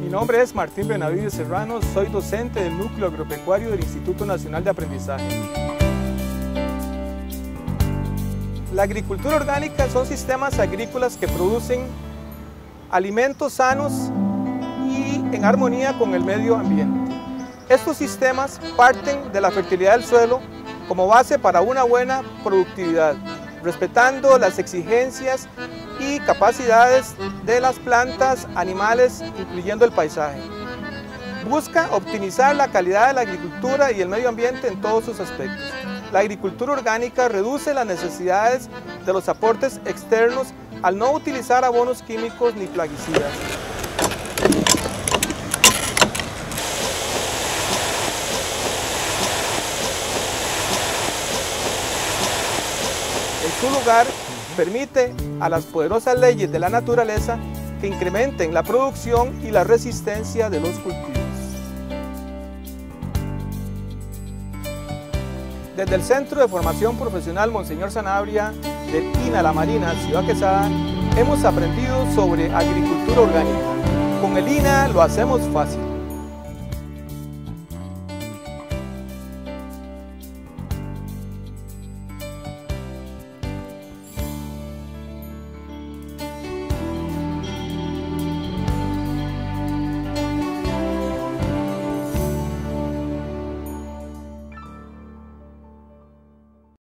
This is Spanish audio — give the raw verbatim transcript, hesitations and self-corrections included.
Mi nombre es Martín Benavides Serrano, soy docente del Núcleo Agropecuario del Instituto Nacional de Aprendizaje. La agricultura orgánica son sistemas agrícolas que producen alimentos sanos y en armonía con el medio ambiente. Estos sistemas parten de la fertilidad del suelo como base para una buena productividad, respetando las exigencias y capacidades de las plantas, animales, incluyendo el paisaje. Busca optimizar la calidad de la agricultura y el medio ambiente en todos sus aspectos. La agricultura orgánica reduce las necesidades de los aportes externos al no utilizar abonos químicos ni plaguicidas. En su lugar, permite a las poderosas leyes de la naturaleza que incrementen la producción y la resistencia de los cultivos. Desde el Centro de Formación Profesional Monseñor Sanabria del I N A La Marina, Ciudad Quesada, hemos aprendido sobre agricultura orgánica. Con el I N A lo hacemos fácil.